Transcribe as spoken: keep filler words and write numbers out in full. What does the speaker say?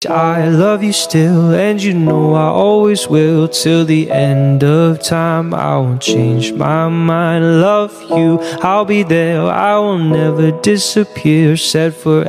I love you still, and you know I always will. Till the end of time, I won't change my mind. Love you, I'll be there, I will never disappear. Said forever.